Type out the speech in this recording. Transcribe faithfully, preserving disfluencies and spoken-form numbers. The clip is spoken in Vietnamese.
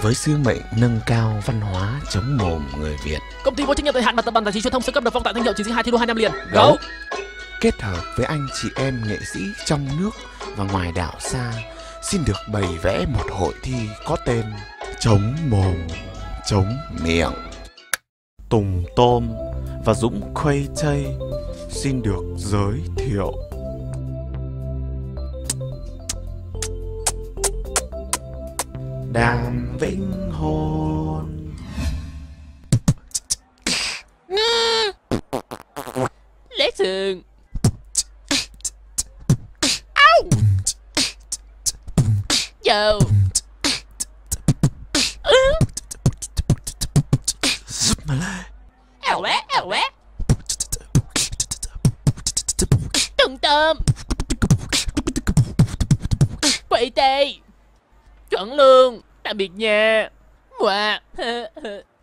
với sứ mệnh nâng cao văn hóa chống mồm người Việt. Công ty vô trách nhiệm thời hạn và tập đoàn giải trí truyền thông sơ cấp được phong tặng danh hiệu chiến sĩ hai thi đua hai năm liền. Gấu kết hợp với anh chị em nghệ sĩ trong nước và ngoài đảo xa xin được bày vẽ một hội thi có tên chống mồm chống miệng. Tùng Tôm và Dũng Khuây Chây xin được giới thiệu. Đàm Vĩnh Hôn. Lé sườn. Au. Dầu. Giúp mà lại. Ảo quá, ảo quá. Tùng Tôm. Quậy tê. Chuẩn luôn. Tạm biệt nha. Wow.